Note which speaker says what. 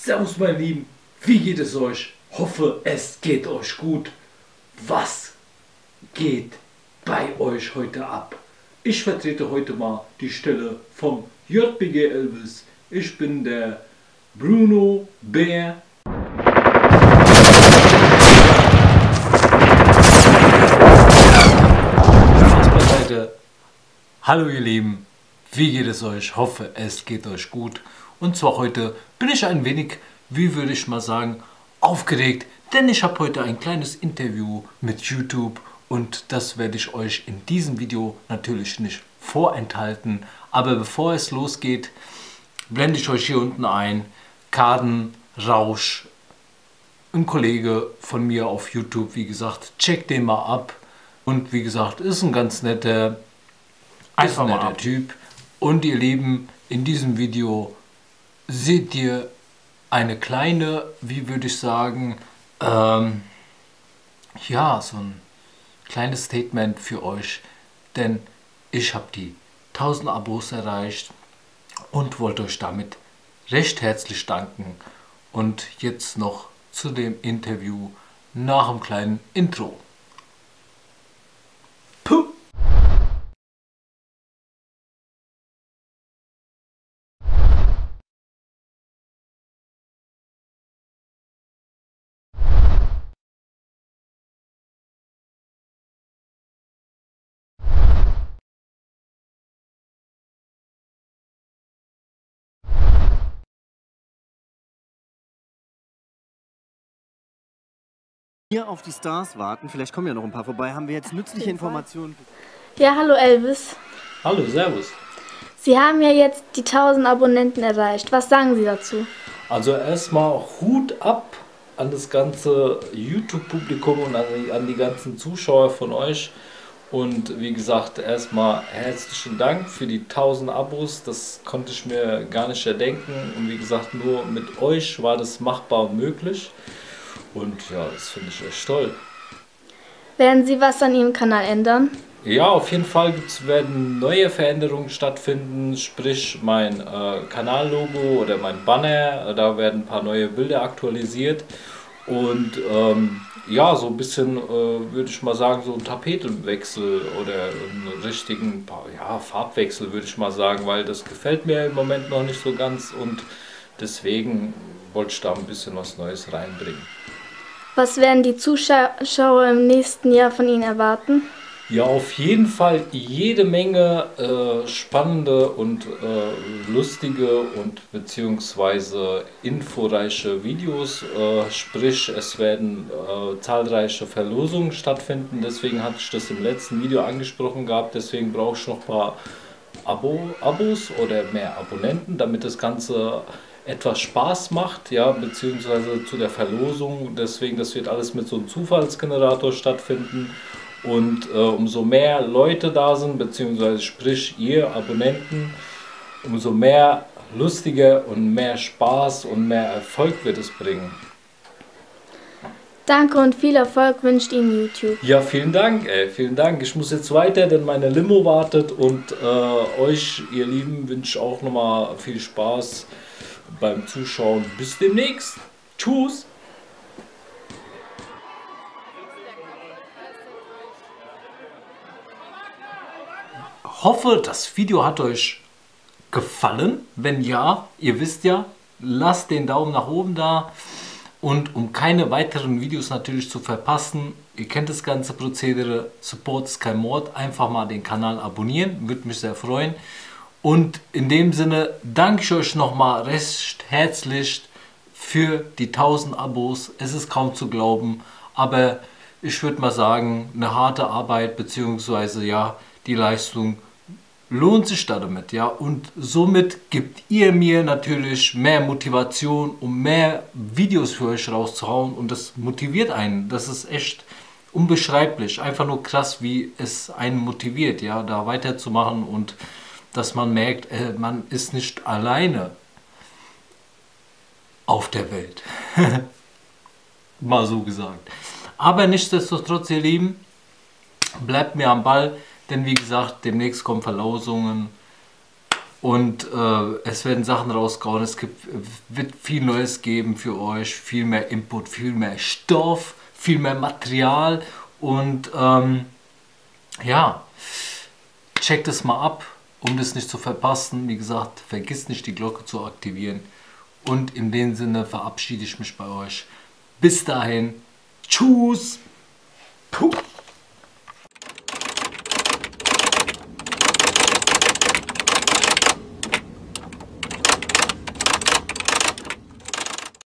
Speaker 1: Servus meine Lieben, wie geht es euch? Hoffe es geht euch gut. Was geht bei euch heute ab? Ich vertrete heute mal die Stelle vom JBG Elvis. Ich bin der Bruno Bär. Spaß beiseite. Hallo ihr Lieben, wie geht es euch? Hoffe es geht euch gut. Und zwar heute bin ich ein wenig, wie würde ich mal sagen, aufgeregt, denn ich habe heute ein kleines Interview mit YouTube und das werde ich euch in diesem Video natürlich nicht vorenthalten. Aber bevor es losgeht, blende ich euch hier unten ein. Kaden Rausch, ein Kollege von mir auf YouTube, wie gesagt, checkt den mal ab. Und wie gesagt, ist ein ganz netter, einfach netter Typ. Und ihr Lieben, in diesem Video seht ihr eine kleine, wie würde ich sagen, ja, so ein kleines Statement für euch, denn ich habe die 1000 Abos erreicht und wollte euch damit recht herzlich danken. Und jetzt noch zu dem Interview nach einem kleinen Intro. Puh.
Speaker 2: Hier auf die Stars warten, vielleicht kommen ja noch ein paar vorbei, haben wir jetzt nützliche Informationen.
Speaker 3: Ja, hallo Elvis.
Speaker 1: Hallo, servus.
Speaker 3: Sie haben ja jetzt die 1000 Abonnenten erreicht. Was sagen Sie dazu?
Speaker 1: Also erstmal Hut ab an das ganze YouTube-Publikum und an die ganzen Zuschauer von euch. Und wie gesagt, erstmal herzlichen Dank für die 1000 Abos. Das konnte ich mir gar nicht erdenken. Und wie gesagt, nur mit euch war das machbar und möglich. Und ja, das finde ich echt toll.
Speaker 3: Werden Sie was an Ihrem Kanal ändern?
Speaker 1: Ja, auf jeden Fall werden neue Veränderungen stattfinden, sprich mein Kanallogo oder mein Banner, da werden ein paar neue Bilder aktualisiert und ja, so ein bisschen würde ich mal sagen, so ein Tapetenwechsel oder einen richtigen Farbwechsel würde ich mal sagen, weil das gefällt mir im Moment noch nicht so ganz und deswegen wollte ich da ein bisschen was Neues reinbringen.
Speaker 3: Was werden die Zuschauer im nächsten Jahr von Ihnen erwarten?
Speaker 1: Ja, auf jeden Fall jede Menge spannende und lustige und beziehungsweise inforeiche Videos. Sprich, es werden zahlreiche Verlosungen stattfinden. Deswegen hatte ich das im letzten Video angesprochen gehabt. Deswegen brauche ich noch ein paar Abos oder mehr Abonnenten, damit das Ganze etwas Spaß macht, ja, beziehungsweise zu der Verlosung. Deswegen, das wird alles mit so einem Zufallsgenerator stattfinden. Und umso mehr Leute da sind, beziehungsweise sprich ihr Abonnenten, umso mehr lustiger und mehr Spaß und mehr Erfolg wird es bringen.
Speaker 3: Danke und viel Erfolg wünscht Ihnen YouTube.
Speaker 1: Ja, vielen Dank, vielen Dank. Ich muss jetzt weiter, denn meine Limo wartet und euch, ihr Lieben, wünsche ich auch nochmal viel Spaß beim Zuschauen. Bis demnächst. Tschüss. Hoffe, das Video hat euch gefallen. Wenn ja, ihr wisst ja, lasst den Daumen nach oben da. Und um keine weiteren Videos natürlich zu verpassen, ihr kennt das ganze Prozedere, Support ist kein Mord, einfach mal den Kanal abonnieren, würde mich sehr freuen. Und in dem Sinne danke ich euch nochmal recht herzlich für die 1000 Abos. Es ist kaum zu glauben, aber ich würde mal sagen, eine harte Arbeit bzw. ja, die Leistung lohnt sich damit, ja, und somit gebt ihr mir natürlich mehr Motivation, um mehr Videos für euch rauszuhauen und das motiviert einen, das ist echt unbeschreiblich, einfach nur krass, wie es einen motiviert, ja, da weiterzumachen und dass man merkt, man ist nicht alleine auf der Welt, mal so gesagt. Aber nichtsdestotrotz, ihr Lieben, bleibt mir am Ball, denn wie gesagt, demnächst kommen Verlosungen. Und es werden Sachen rausgehauen, wird viel Neues geben für euch, viel mehr Input, viel mehr Stoff, viel mehr Material. Und ja, checkt es mal ab, um das nicht zu verpassen. Wie gesagt, vergisst nicht die Glocke zu aktivieren. Und in dem Sinne verabschiede ich mich bei euch. Bis dahin, tschüss. Puh.